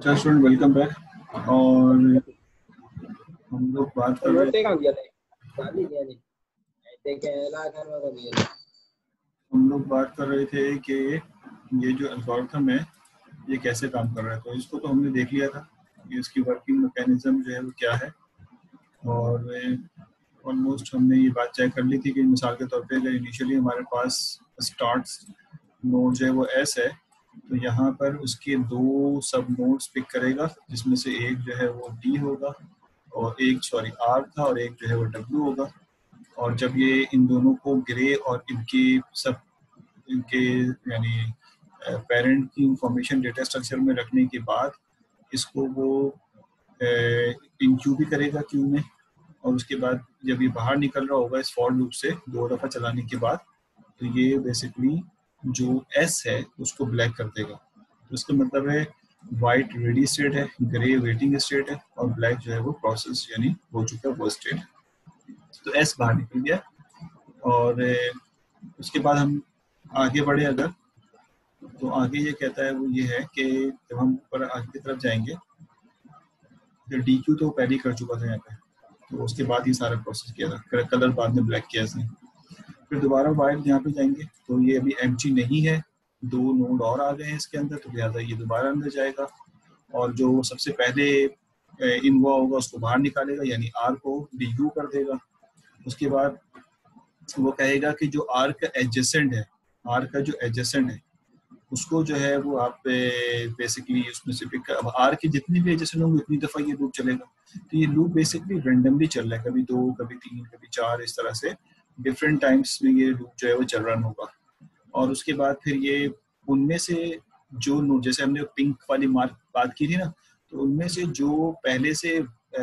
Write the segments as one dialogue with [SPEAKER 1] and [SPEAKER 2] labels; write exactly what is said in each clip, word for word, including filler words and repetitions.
[SPEAKER 1] अच्छा student, welcome back. और हम लोग बात कर रहे थे हम लोग बात कर रहे थे कि ये जो एल्गोरिथम है ये कैसे काम कर रहा है। तो इसको तो हमने देख लिया था कि इसकी वर्किंग मैकेनिज्म जो है वो क्या है। और ऑलमोस्ट हमने ये बात चेक कर ली थी कि मिसाल के तौर पे अगर इनिशियली हमारे पास स्टार्ट नोड जो है वो एस है, तो यहाँ पर उसके दो सब नोड्स पिक करेगा, जिसमें से एक जो है वो डी होगा और एक सॉरी आर था और एक जो है वो डब्ल्यू होगा। और जब ये इन दोनों को ग्रे और इनके सब इनके यानी पेरेंट की इंफॉर्मेशन डेटा स्ट्रक्चर में रखने के बाद इसको वो इन क्यू भी करेगा क्यू में। और उसके बाद जब ये बाहर निकल रहा होगा इस फॉर लूप से दो दफ़ा चलाने के बाद, तो ये बेसिकली जो एस है उसको ब्लैक कर देगा। तो इसका मतलब है वाइट रेडी स्टेट है, ग्रे वेटिंग स्टेट है और ब्लैक जो है वो प्रोसेस यानी हो चुका है वो स्टेट। तो एस बाहर निकल गया। और उसके बाद हम आगे बढ़े अगर, तो आगे ये कहता है वो ये है कि जब हम ऊपर आगे की तरफ जाएंगे तो डी क्यू तो पहले ही कर चुका था यहाँ पे, तो उसके बाद ही सारा प्रोसेस किया था, कलर बाद में ब्लैक किया इसने। फिर दोबारा वाइट यहाँ पे जाएंगे तो ये अभी एम्प्टी नहीं है, दो नोड और आ गए हैं इसके अंदर, तो लिहाजा ये दोबारा अंदर जाएगा और जो सबसे पहले इन हुआ होगा उसको बाहर निकालेगा, यानी आर को डी क्यू कर देगा। उसके बाद वो कहेगा कि जो आर का एडजेसेंट है, आर का जो एडजेसेंट है उसको जो है वो आप बेसिकली उसमें से पिक कर, अब आर के जितनी भी एडजेसेंट होंगे उतनी दफ़ा ये लूप चलेगा। तो ये लूप बेसिकली रेंडमली चल रहा है, कभी दो कभी तीन कभी चार, इस तरह से डिफरेंट टाइम्स में ये लूप जो है वो चल रन होगा। और उसके बाद फिर ये उनमें से जो नोड, जैसे हमने पिंक वाली मार्क बात की थी ना, तो उनमें से जो पहले से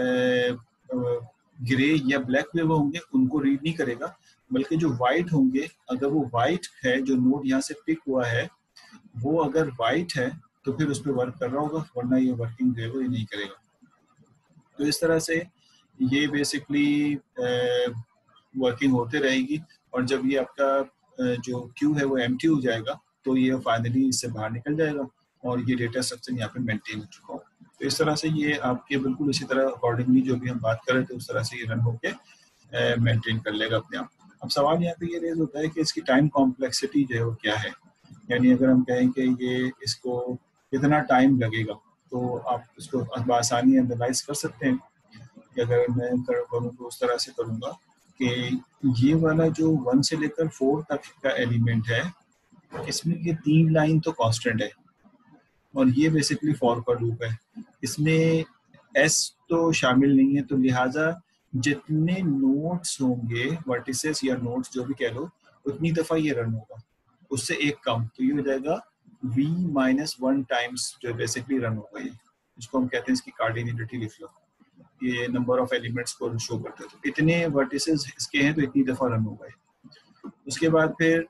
[SPEAKER 1] ग्रे या ब्लैक हुए वो होंगे उनको रीड नहीं करेगा, बल्कि जो वाइट होंगे, अगर वो वाइट है जो नोड यहाँ से पिक हुआ है वो अगर वाइट है तो फिर उस पर वर्क कर रहा होगा, वरना ये वर्किंग जो है वो ये नहीं करेगा। तो इस तरह से ये बेसिकली वर्किंग होते रहेगी। और जब ये आपका जो क्यू है वो एम्प्टी हो जाएगा तो ये फाइनली इससे बाहर निकल जाएगा और ये डेटा स्ट्रक्चर यहाँ पे मेंटेन हो चुका हो। तो इस तरह से ये आपके बिल्कुल इसी तरह अकॉर्डिंगली जो भी हम बात कर रहे थे उस तरह से ये रन होके मेंटेन कर लेगा अपने आप। अब सवाल यहाँ पे ये रेज होता है कि इसकी टाइम कॉम्प्लेक्सिटी जो है वो क्या है। यानी अगर हम कहें कि ये इसको कितना टाइम लगेगा, तो आप इसको आसानी एनालाइज कर सकते हैं कि अगर मैं करूँ तो उस तरह से करूँगा कि ये वाला जो वन से लेकर फोर तक का एलिमेंट है इसमें ये तीन लाइन तो कांस्टेंट है और ये बेसिकली फॉर का लूप है, इसमें एस तो शामिल नहीं है, तो लिहाजा जितने नोड्स होंगे वर्टिसेस या नोड्स जो भी कह लो उतनी दफ़ा ये रन होगा, उससे एक कम, तो ये हो जाएगा v माइनस वन टाइम्स जो बेसिकली रन होगा। ये इसको हम कहते हैं इसकी कार्डिनलिटी लिख लो, ये नंबर ऑफ एलिमेंट्स को शो करते हैं, तो इतने वर्टिसेस इसके हैं तो इतनी दफ़ा रन होगा। उसके बाद फिर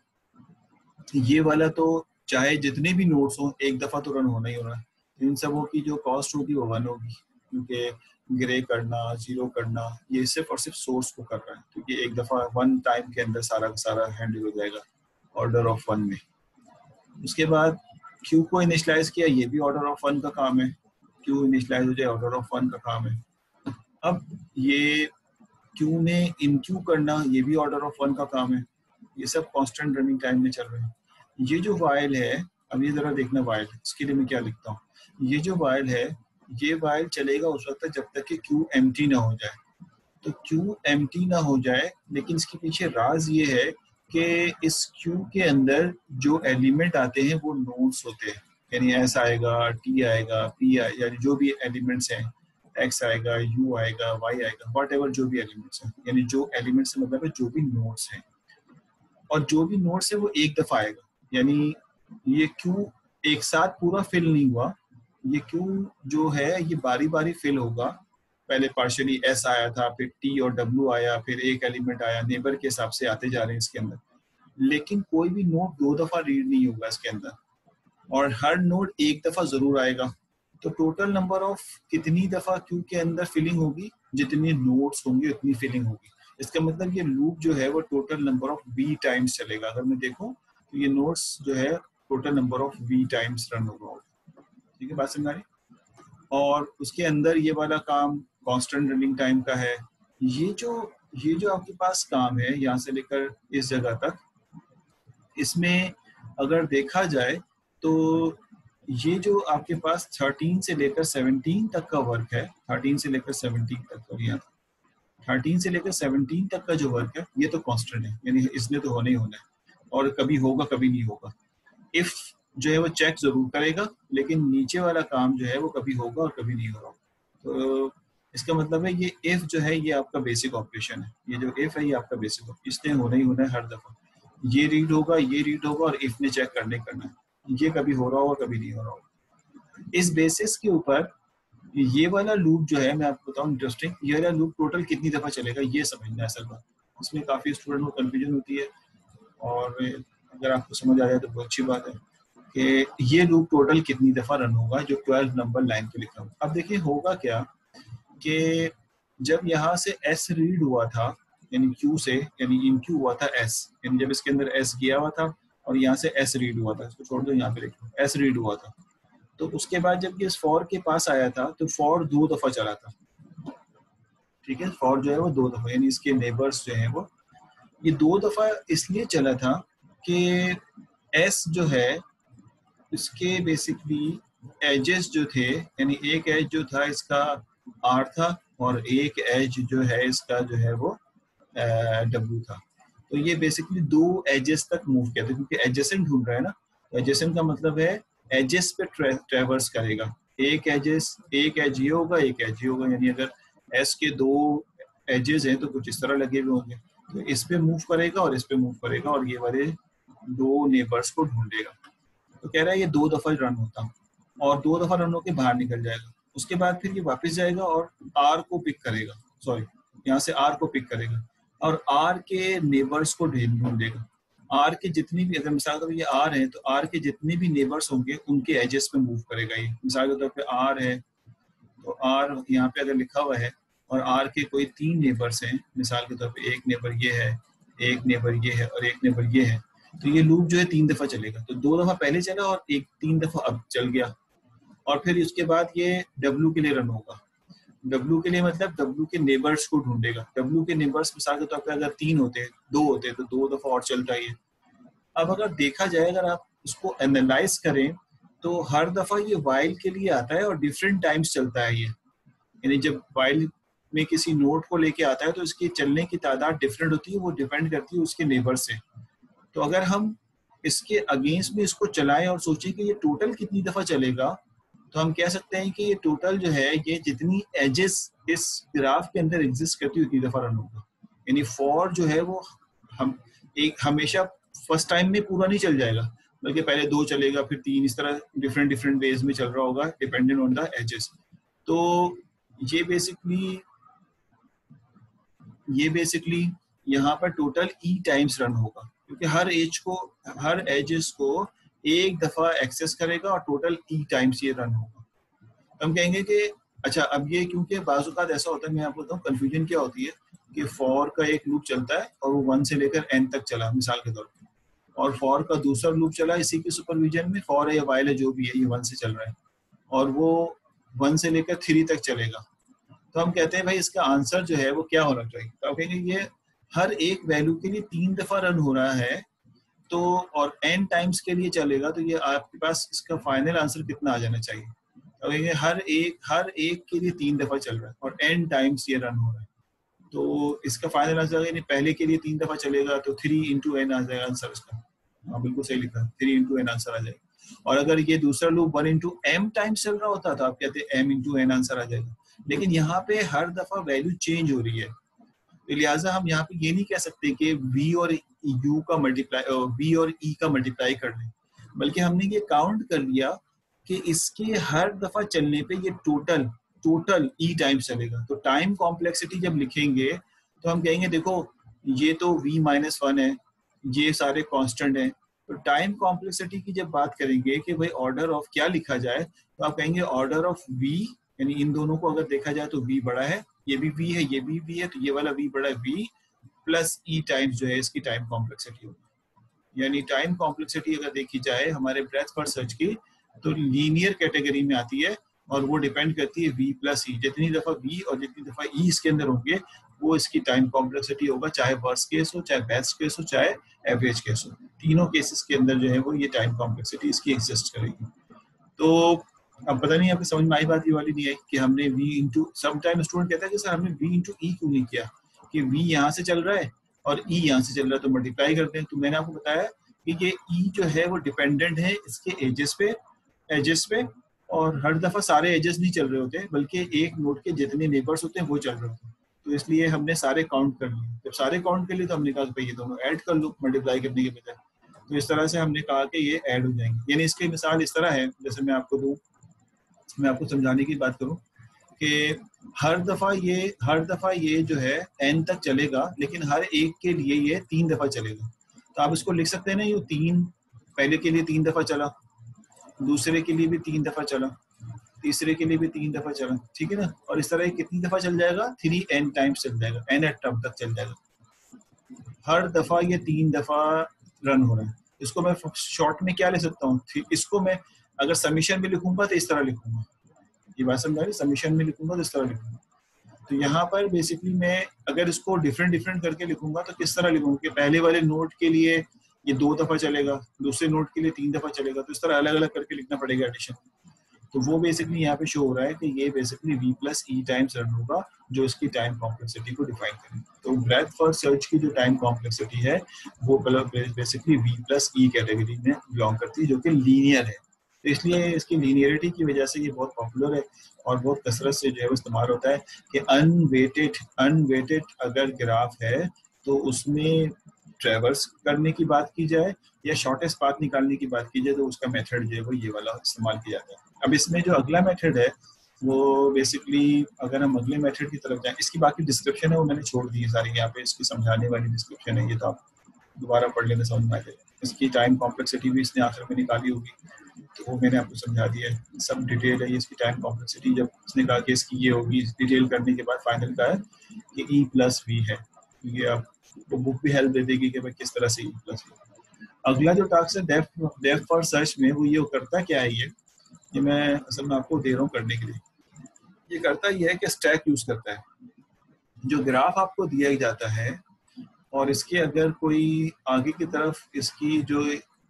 [SPEAKER 1] ये वाला तो चाहे जितने भी नोड्स हों एक दफ़ा तो रन होना ही होना है, इन सबों की जो कॉस्ट होगी वो वन होगी, क्योंकि ग्रे करना जीरो करना ये सिर्फ और सिर्फ सोर्स को कर रहा है, क्योंकि एक दफ़ा वन टाइम के अंदर सारा सारा हैंडल हो जाएगा ऑर्डर ऑफ वन में। उसके बाद क्यू को इनिशियलाइज किया, ये भी ऑर्डर ऑफ वन का काम है, क्यू इनिशियलाइज हो जाए ऑर्डर ऑफ वन का काम है। अब ये क्यू ने इन क्यू करना ये भी ऑर्डर ऑफ वन का काम है, ये सब कांस्टेंट रनिंग टाइम में चल रहे हैं। ये जो वाइल है, अब ये जरा देखना वाइल, इसके लिए मैं क्या लिखता हूँ, ये जो वाइल है ये वाइल चलेगा उस वक्त तक जब तक कि क्यू एम्प्टी ना हो जाए। तो क्यू एम्प्टी ना हो जाए, लेकिन इसके पीछे राज ये है कि इस क्यू के अंदर जो एलिमेंट आते हैं वो नोड्स होते हैं, यानी एस आएगा, टी आएगा, पी आएगा, यानी जो भी एलिमेंट्स हैं, एक्स आएगा, यू आएगा, वाई आएगा, वॉट एवर जो भी एलिमेंट्स हैं, यानी जो एलिमेंट्स से मतलब है जो भी नोड्स हैं, और जो भी नोड्स है वो एक दफा आएगा। यानी ये क्यू एक साथ पूरा फिल नहीं हुआ, ये क्यू जो है ये बारी बारी फिल होगा, पहले पार्शियली एस आया था, फिर टी और डब्ल्यू आया, फिर एक एलिमेंट आया, नेबर के हिसाब से आते जा रहे हैं इसके अंदर, लेकिन कोई भी नोड दो दफा रीड नहीं होगा इसके अंदर, और हर नोड एक दफा जरूर आएगा। तो टोटल नंबर ऑफ कितनी दफा क्यू के अंदर फिलिंग होगी, जितनी नोड्स होंगे उतनी फिलिंग होगी। इसका मतलब ये लूप जो है वो total number of V times चलेगा। अगर मैं देखूं तो ये नोड्स जो है total number of V times run होगा। ठीक है, बात समझ आ रही? और उसके अंदर ये वाला काम कांस्टेंट रनिंग टाइम का है। ये जो ये जो आपके पास काम है यहाँ से लेकर इस जगह तक, इसमें अगर देखा जाए तो ये जो आपके पास थर्टीन से लेकर सेवनटीन तक का वर्क है, थर्टीन से लेकर सेवनटीन तक और यहाँ थर्टीन से लेकर सेवनटीन तक का जो वर्क है ये तो कांस्टेंट है, यानी इसने तो होना ही होना है और कभी होगा कभी नहीं होगा। इफ जो है वो चेक जरूर करेगा, लेकिन नीचे वाला काम जो है वो कभी होगा और कभी नहीं होगा। तो इसका मतलब है ये इफ जो है ये आपका बेसिक ऑपरेशन है, ये जो इफ है ये आपका बेसिक, इसने होना ही होना है हर दफा। ये रीड होगा, ये रीड होगा और इफ ने चेक करने करना है, ये कभी हो रहा होगा कभी नहीं हो रहा होगा। इस बेसिस के ऊपर ये वाला लूप जो है, मैं आपको बताऊं इंटरेस्टिंग, ये वाला लूप टोटल कितनी दफा चलेगा ये समझना है असल बात। इसमें काफी स्टूडेंट को कंफ्यूजन होती है और अगर आपको समझ आ जाए तो बहुत अच्छी बात है कि ये लूप टोटल कितनी दफा रन होगा जो ट्वेल्व नंबर लाइन पे लिखा हुआ। अब देखिए होगा क्या कि जब यहाँ से एस रीड हुआ था, यानी क्यू से, यानी इन क्यू हुआ था एस, यानी जब इसके अंदर एस गया हुआ था और यहाँ से एस रीड हुआ था, इसको छोड़ दो यहाँ पे लिखो एस रीड हुआ था, तो उसके बाद जब ये इस फॉर के पास आया था तो फॉर दो दफा चला था, ठीक है। फॉर जो है वो दो दफा, यानी इसके नेबर्स जो है वो ये दो दफा इसलिए चला था कि एस जो है इसके बेसिकली एजेस जो थे, यानी एक एज जो था इसका आर था और एक एज जो है इसका जो है वो डब्ल्यू था। तो ये बेसिकली दो एजेस तक मूव किया था, क्योंकि एजेसेंट ढूंढ रहा है ना। एजेसेंट का मतलब है एजेस पे ट्रे, ट्रेवर्स करेगा। एक एजेस एक एज ये होगा, एक एज ये होगा, यानी अगर एस के दो एजेस हैं तो कुछ इस तरह लगे हुए होंगे, तो इस पे मूव करेगा और इस पे मूव करेगा और ये वाले दो नेबर्स को ढूंढेगा। तो कह रहा है ये दो दफा रन होता और दो दफा रन होकर बाहर निकल जाएगा। उसके बाद फिर ये वापस जाएगा और आर को पिक करेगा, सॉरी यहाँ से आर को पिक करेगा और आर के नेबर्स को ढूंढेगा। आर के जितनी भी, अगर मिसाल के तौर पर ये आर है तो आर के जितने भी नेबर्स होंगे उनके एजेस पे मूव करेगा ये। मिसाल के तौर पे आर है तो आर यहाँ पे अगर लिखा हुआ है और आर के कोई तीन नेबर्स हैं, मिसाल के तौर पे एक नेबर ये है, एक नेबर ये है और एक नेबर ये है, तो ये लूप जो है तीन दफा चलेगा। तो दो दफा पहले चला और एक तीन दफा अब चल गया और फिर उसके बाद ये डब्ल्यू के लिए रन होगा। डब्ल्यू के लिए मतलब डब्ल्यू के नेबर्स को ढूंढेगा। डब्ल्यू के नेबर्स मिसाल के तौर पर अगर तीन होते हैं, दो होते हैं तो दो दफा और चलता है ये। अब अगर देखा जाए, अगर आप उसको एनालाइज करें तो हर दफा ये वाइल के लिए आता है और डिफरेंट टाइम्स चलता है ये। यानी जब वाइल में किसी नोट को लेके आता है तो इसकी चलने की तादाद डिफरेंट होती है, वो डिपेंड करती है उसके नेबर से। तो अगर हम इसके अगेंस्ट में इसको चलाएं और सोचें कि ये टोटल कितनी दफा चलेगा, तो हम कह सकते हैं कि ये टोटल जो है ये जितनी एजेस इस ग्राफ के अंदर एग्जिस्ट करती है उतनी दफा रन होगा। यानी फॉर जो है वो हम एक हमेशा फर्स्ट टाइम में पूरा नहीं चल जाएगा, बल्कि पहले दो चलेगा फिर तीन, इस तरह डिफरेंट डिफरेंट वेज में चल रहा होगा डिपेंडेंट ऑन द एजेस। तो ये बेसिकली ये बेसिकली यहाँ पर टोटल ई टाइम्स रन होगा, क्योंकि हर एज को हर एजेस को एक दफा एक्सेस करेगा और टोटल ई टाइम्स ये रन होगा। हम कहेंगे कि अच्छा अब ये, क्योंकि बाज़-औक़ात ऐसा होता है, मैं आपको बताऊं कंफ्यूजन क्या होती है कि फॉर का एक लूप चलता है और वो वन से लेकर एन तक चला मिसाल के तौर पे, और फॉर का दूसरा लूप चला इसी के सुपरविजन में, फॉर है या वाइल है जो भी है, ये वन से चल रहा है और वो वन से लेकर थ्री तक चलेगा। तो हम कहते हैं भाई इसका आंसर जो है वो क्या होना चाहिए। तो आप कहेंगे ये हर एक वैल्यू के लिए तीन दफा रन हो रहा है तो और एन टाइम्स के लिए चलेगा, तो ये आपके पास इसका फाइनल आंसर कितना आ जाना चाहिए। तो कहेंगे हर एक हर एक के लिए तीन दफा चल रहा है और एन टाइम्स ये रन हो रहा है, तो इसका फाइनल आंसर यानी पहले के लिए तीन दफा चलेगा तो थ्री इंटू एन आ जाएगा आंसर इसका। हाँ बिल्कुल सही लिखा, थ्री इंटू एन आंसर आ जाएगा। और अगर ये दूसरा loop one into M times चल रहा होता तो आप कहते हैं एम इंटू एन आंसर आ जाएगा, लेकिन यहाँ पे हर दफा वैल्यू चेंज हो रही है, तो लिहाजा हम यहाँ पे ये नहीं कह सकते कि v और u का मल्टीप्लाई v और e का मल्टीप्लाई कर लें, बल्कि हमने ये काउंट कर लिया कि इसके हर दफा चलने पे ये टोटल टोटल e टाइम चलेगा। तो टाइम कॉम्प्लेक्सिटी जब लिखेंगे तो हम कहेंगे देखो ये तो v माइनस वन है, ये सारे कांस्टेंट हैं, तो टाइम कॉम्प्लेक्सिटी की जब बात करेंगे कि भाई ऑर्डर ऑफ क्या लिखा जाए, तो आप कहेंगे ऑर्डर ऑफ v, यानी इन दोनों को अगर देखा जाए तो v बड़ा है, ये भी v है, ये भी v है, तो ये वाला v बड़ा है, v प्लस e टाइम्स जो है इसकी टाइम कॉम्प्लेक्सिटी होगी। यानी टाइम कॉम्प्लेक्सिटी अगर देखी जाए हमारे ब्रेथ फर्स्ट सर्च की तो लीनियर कैटेगरी में आती है, और वो डिपेंड करती है v प्लस ई। जितनी दफा v और जितनी दफा e इसके अंदर होंगे वो इसकी टाइम कॉम्प्लेक्सिटी होगा, चाहे वर्स्ट केस हो, चाहे बेस्ट केस हो, चाहे एवरेज केस हो। तीनों केसेस के अंदर जो है वो ये टाइम कॉम्प्लेक्सिटी इसकी एग्जिस्ट करेगी। तो अब पता नहीं आपको समझ में आई बात ये वाली नहीं आई कि हमने v इंटू, समटाइम स्टूडेंट कहता है कि सर हमने v इंटू ई क्यों नहीं किया, कि v यहाँ से चल रहा है और e यहाँ से चल रहा है तो मल्टीप्लाई करते हैं। तो मैंने आपको बताया कि ये e जो है वो डिपेंडेंट है इसके एजेस पे एजेस पे और हर दफा सारे एजेस नहीं चल रहे होते बल्कि एक नोड के जितने नेबर्स होते हैं वो चल रहे होते हैं। तो इसलिए हमने सारे काउंट कर लिए। जब सारे काउंट कर लिए तो हमने कहा कि ये दोनों ऐड कर लो मल्टीप्लाई करने के बजाय। तो इस तरह से हमने कहा कि ये ऐड हो जाएंगे। यानी इसकी मिसाल इस तरह है, जैसे मैं आपको दूं, मैं आपको समझाने की बात करूं कि हर दफा ये हर दफा ये जो है n तक चलेगा, लेकिन हर एक के लिए ये तीन दफा चलेगा। तो आप इसको लिख सकते हैं ना, ये तीन पहले के लिए तीन दफा चला, दूसरे के लिए भी तीन दफा चला, तीसरे के लिए भी तीन दफा चला, ठीक है ना। और इस तरह ये कितनी दफा चल जाएगा, थ्री एन टाइम्स चल जाएगा, एन एट टर्म तक चल जाएगा। हर दफा ये तीन दफा रन हो रहा है। इसको मैं शॉर्ट में क्या ले सकता हूँ, इसको मैं अगर समीशन में लिखूंगा तो इस तरह लिखूंगा, ये बात समझ आ रही, समीशन में लिखूंगा तो इस तरह लिखूंगा। तो यहाँ पर बेसिकली मैं अगर इसको डिफरेंट डिफरेंट करके लिखूंगा तो किस तरह लिखूंगा कि पहले वाले नोट के लिए ये दो दफा चलेगा, दूसरे नोट के लिए तीन दफा चलेगा, तो इस तरह अलग अलग करके लिखना पड़ेगा एडिशन। तो वो बेसिकली यहाँ पे शो हो रहा है कि ये basically v plus E times run होगा जो इसकी टाइम कॉम्प्लेक्सिटी को डिफाइन करेगा। तो ब्रेथ फर्स्ट सर्च की जो टाइम कॉम्प्लेक्सिटी है वो basically v plus E category में बिलोंग करती है, जो कि लीनियर है। तो इसलिए इसकी लीनियरिटी की वजह से ये बहुत पॉपुलर है और बहुत कसरत से जो है वो इस्तेमाल होता है कि अनवेटेड अनवेटेड अगर ग्राफ है तो उसमें ट्रेवर्स करने की बात की जाए या शॉर्टेस्ट पाथ निकालने की बात की जाए तो उसका मेथड जो है वो ये वाला इस्तेमाल किया जाता है। अब इसमें जो अगला मेथड है वो बेसिकली, अगर हम अगले मेथड की तरफ जाएं, इसकी बाकी डिस्क्रिप्शन है वो मैंने छोड़ दी है सारी, यहाँ पे इसकी समझाने वाली डिस्क्रिप्शन है, ये तो आप दोबारा पढ़ लेना समझ में आ जाएगा। इसकी टाइम कॉम्प्लेक्सिटी भी इसने आखिर में निकाली होगी तो वो मैंने आपको समझा दिया है, सब डिटेल है ये इसकी टाइम कॉम्प्लेक्सिटी। जब इसने कहा कि इसकी ये होगी, डिटेल करने के बाद फाइनल का है कि ई प्लस वी है। ये आप वो बुक भी हेल्प दे देगी कि भाई किस तरह से ई प्लस वी। अगला जो टास्क है डेप्थ डेप्थ फॉर सर्च में, वो ये करता क्या है, ये ये मैं असल में आपको दे रहा हूँ करने के लिए। ये करता ये है कि स्टैक यूज करता है। जो ग्राफ आपको दिया जाता है और इसके अगर कोई आगे की तरफ इसकी जो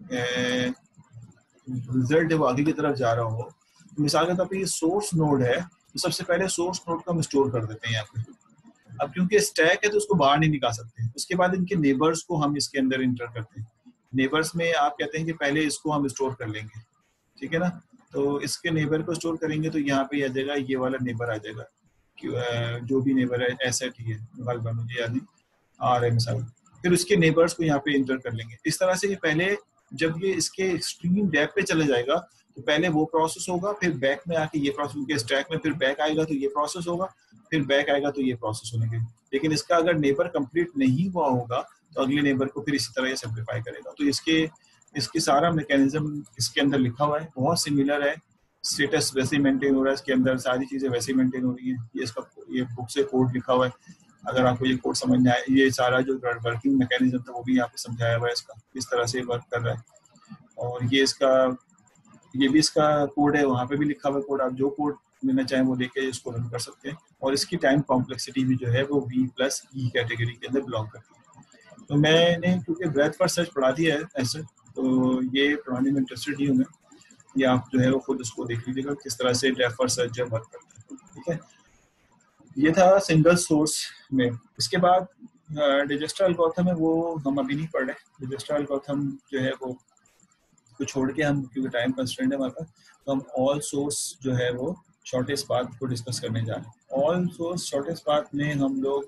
[SPEAKER 1] रिजल्ट है वो आगे की तरफ जा रहा हो, तो मिसाल के तौर पर ये सोर्स नोड है तो सबसे पहले सोर्स नोड को हम स्टोर कर देते हैं यहाँ पे। अब क्योंकि स्टैक है तो उसको बाहर नहीं निकाल सकते, उसके बाद इनके नेबर्स को हम इसके अंदर इंटर करते हैं। नेबर्स में आप कहते हैं कि पहले इसको हम स्टोर कर लेंगे, ठीक है ना। तो इसके नेबर को स्टोर करेंगे तो यहाँ पे आ जाएगा, ये वाला नेबर आ जाएगा, जो भी नेबर है एसेट ही है, गलबा मुझे याद नहीं आ रहा है मिसाल। फिर उसके नेबर्स को यहाँ पे इंटर कर लेंगे। इस तरह से ये पहले जब ये इसके एक्सट्रीम डेप्थ पे चले जाएगा तो पहले वो प्रोसेस होगा, फिर बैक में आके ये प्रोसेस के स्टैक में फिर बैक आएगा तो ये प्रोसेस होगा, फिर बैक आएगा तो ये प्रोसेस होने के। लेकिन इसका अगर नेबर कंप्लीट नहीं हुआ होगा तो अगले नेबर को फिर इसी तरह ये सिंप्लीफाई करेगा। तो इसके इसकी सारा मैकेनिज्म इसके अंदर लिखा हुआ है, बहुत सिमिलर है। स्टेटस वैसे ही मेंटेन हो रहा है इसके अंदर, सारी चीजें वैसे ही मेंटेन हो रही हैं। ये इसका ये बुक से कोड लिखा हुआ है, अगर आपको ये कोड समझ में आए, ये सारा जो वर्किंग मैकेनिज्म था वो भी यहाँ पे समझाया हुआ है इसका, किस तरह से वर्क कर रहा है। और ये इसका ये भी इसका कोड है, वहाँ पे भी लिखा हुआ है कोड। आप जो कोड लेना चाहें वो लेके इसको रन कर सकते हैं। और इसकी टाइम कॉम्प्लेक्सिटी भी जो है वो v प्लस ई कैटेगरी के अंदर बिलोंग करती है। तो मैंने क्योंकि ब्रेथ फर्स्ट सर्च पढ़ा दिया है ऐसे, तो ये पढ़ाने में इंटरेस्टेड ही हूँ मैं। ये आप जो है वो खुद उसको देख लीजिएगा किस तरह से ब्रेथ फर्स्ट सर्च वर्क करता है, ठीक है। ये था सिंगल सोर्स में। इसके बाद डिजस्टर एल्गोरिथम है, वो हम अभी नहीं पढ़ रहे। डिजस्टर एल्गोरिथम जो है वो को छोड़ के हम, क्योंकि टाइम कंस्ट्रेंट है हमारे पास, तो हम ऑल सोर्स जो है वो शॉर्टेस्ट पाथ को डिस्कस करने जा रहे हैं। ऑल सोर्स शॉर्टेस्ट पाथ में हम लोग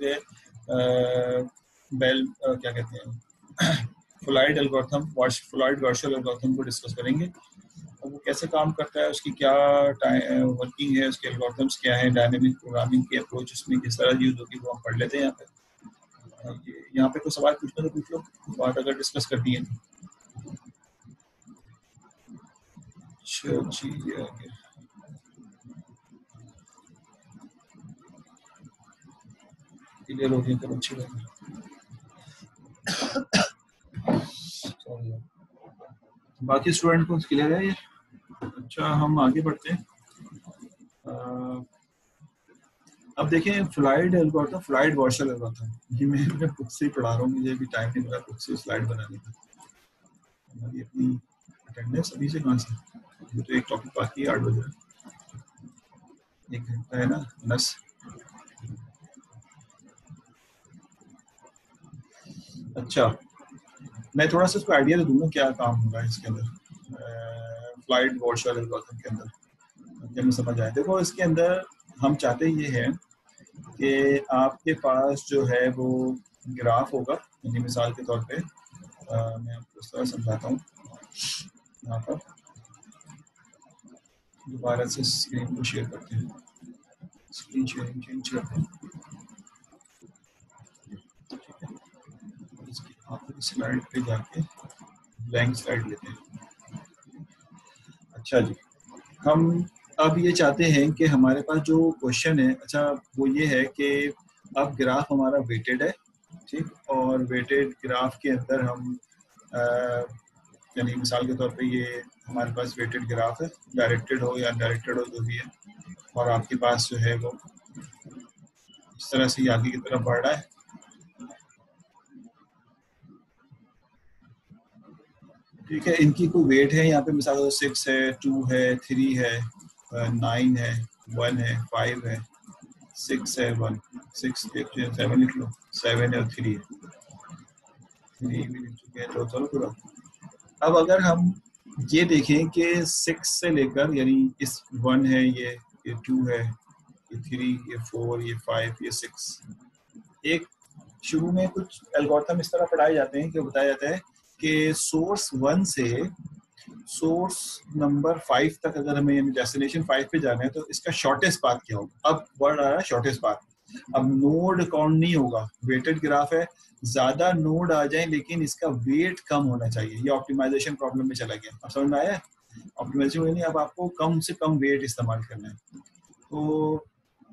[SPEAKER 1] बेल क्या कहते हैं Floyd algorithm, Floyd Warshall algorithm को डिस्कस करेंगे। और वो कैसे काम करता है, उसकी क्या वर्किंग है, उसके एल्गोरिथम्स क्या है, डायनेमिक प्रोग्रामिंग की अप्रोच उसमें किस तरह यूज होगी, वो हम पढ़ लेते हैं यहाँ पे। यहाँ पे कोई सवाल पूछना तो पूछ लो, बात अगर डिस्कस करती है। क्लियर हो गई तो अच्छी बात है। बाकी स्टूडेंट को क्लियर है ये? अच्छा, हम आगे बढ़ते हैं। अब देखें Floyd algorithm, Floyd Warshall algorithm, ये मैं अपने बुक से ही पढ़ा रहा हूँ, मुझे भी टाइम नहीं मिला बुक से स्लाइड बनाने का। हमारी अपनी अटेंडेंस अभी से कहाँ से, ये तो एक टॉपिक बाकी है, आठ बजे एक घंटा है ना, नस। अच्छा, मैं थोड़ा सा इसको आइडिया दे दूंगा क्या काम होगा इसके अंदर फ्लाइट वॉशर एल्गोरिथम के अंदर, जब मैं समझ आए। देखो इसके अंदर हम चाहते ये हैं कि आपके पास जो है वो ग्राफ होगा, यानी मिसाल के तौर पे आ, मैं आपको इस तरह समझाता हूँ। यहाँ पर दोबारा से स्क्रीन को शेयर करते हैं, स्क्रीन शेयरिंग चेंज करते हैं, इसकी आखिरी स्लाइड पे जाके ब्लैंक स्लाइड लेते हैं। अच्छा जी, हम अब ये चाहते हैं कि हमारे पास जो क्वेश्चन है, अच्छा वो ये है कि अब ग्राफ हमारा वेटेड है, ठीक, और वेटेड ग्राफ के अंदर हम यानी मिसाल के तौर पे ये हमारे पास वेटेड ग्राफ है, डायरेक्टेड हो या डायरेक्टेड हो जो भी है, और आपके पास जो है वो इस तरह से आगे की तरफ बढ़ रहा है। ठीक है, इनकी कोई वेट है यहाँ पे, मिसाल सिक्स है, टू है, थ्री है, नाइन है, वन है, फाइव है, सिक्स है, वन, सिक्स सेवन लिख लो, सेवन है और थ्री है, थ्री भी लिख चुके हैं, तो चलो पूरा। अब अगर हम ये देखें कि सिक्स से लेकर, यानी इस वन है, ये ये टू है, ये थ्री, ये फोर, ये फाइव, ये सिक्स, एक शुरू में कुछ एल्गोरिथम इस तरह पढ़ाए जाते हैं कि बताया जाता है कि सोर्स वन से सोर्स नंबर फाइव तक अगर हमें डेस्टिनेशन फाइव पे जाना है तो इसका शॉर्टेस्ट पाथ क्या होगा। अब बढ़ रहा है शॉर्टेस्ट पाथ, अब नोड काउंट नहीं होगा, वेटेड ग्राफ है, ज्यादा नोड आ जाए लेकिन इसका वेट कम होना चाहिए। ये ऑप्टिमाइजेशन प्रॉब्लम में चला गया, अब समझ में आया? ऑप्टिमाइजेशन नहीं, अब आपको कम से कम वेट इस्तेमाल करना है। तो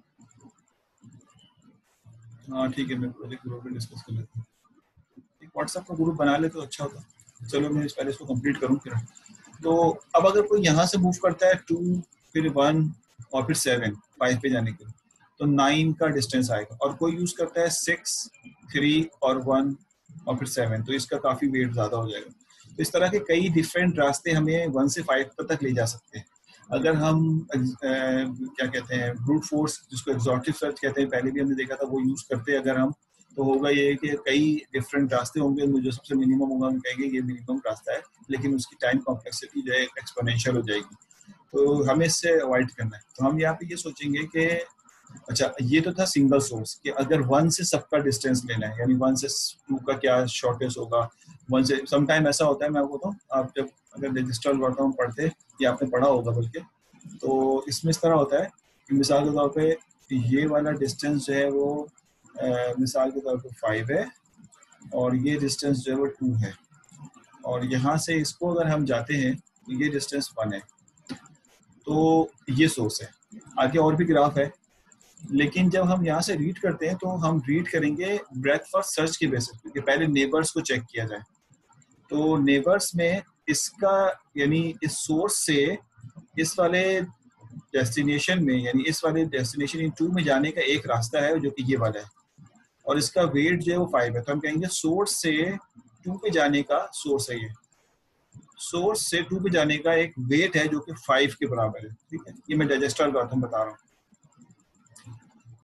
[SPEAKER 1] हाँ ठीक है, मैं प्रोजेक्ट ग्रुप में डिस्कस कर लेता हूँ, एक व्हाट्सएप का ग्रुप बना ले तो अच्छा होता। चलो मैं इस पहले इसको कंप्लीट करूँ फिर। तो अब अगर कोई यहाँ से मूव करता है टू, फिर वन और फिर सेवन, फाइव पे जाने के लिए, तो नाइन का डिस्टेंस आएगा, और कोई यूज करता है सिक्स, थ्री और वन और फिर सेवन, तो इसका काफी वेट ज्यादा हो जाएगा। तो इस तरह के कई डिफरेंट रास्ते हमें वन से फाइव तक ले जा सकते हैं। अगर हम आ, क्या कहते हैं ब्रूट फोर्स, जिसको एग्जॉटिव सर्च कहते हैं, पहले भी हमने देखा था, वो यूज करते हैं अगर हम, तो होगा ये कि कई डिफरेंट रास्ते होंगे, जो सबसे मिनिमम होगा हम कहेंगे ये मिनिमम रास्ता है, लेकिन उसकी टाइम कॉम्प्लेक्सिटी जो है एक्सपोनेंशियल हो जाएगी, तो हमें इससे अवॉइड करना है। तो हम यहाँ पे ये सोचेंगे कि अच्छा, ये तो था सिंगल सोर्स कि अगर वन से सबका डिस्टेंस लेना है, यानी वन से टू का क्या शॉर्टेस्ट होगा, वन से सम टाइम ऐसा होता है, मैं आपको बताऊँ, आप जब अगर रजिस्टर एल्गोरिथम पढ़ते या आपने पढ़ा होगा बल्कि, तो इसमें इस तरह होता है कि मिसाल के तौर पे ये वाला डिस्टेंस जो है वो आ, मिसाल के तौर पे फाइव है, और ये डिस्टेंस जो है वो टू है, और यहाँ से इसको अगर हम जाते हैं तो ये डिस्टेंस वन है, तो ये सोर्स है। आगे और भी ग्राफ है, लेकिन जब हम यहाँ से रीड करते हैं तो हम रीड करेंगे ब्रेथ फर्स्ट सर्च के बेसिस पे, पहले नेबर्स को चेक किया जाए। तो नेबर्स में इसका यानी इस सोर्स से इस वाले डेस्टिनेशन में, यानी इस वाले डेस्टिनेशन इन टू में जाने का एक रास्ता है जो कि ये वाला है, और इसका वेट जो है वो फाइव है, तो हम कहेंगे सोर्स से टू पे जाने का, सोर्स है ये, सोर्स से टू पे जाने का एक वेट है जो कि फाइव के बराबर है। ठीक है, ये मैं डाइजेस्टर एल्गोरिथम बता रहा हूँ।